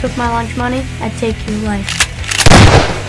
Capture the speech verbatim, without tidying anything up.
took my lunch money, I'd take your life.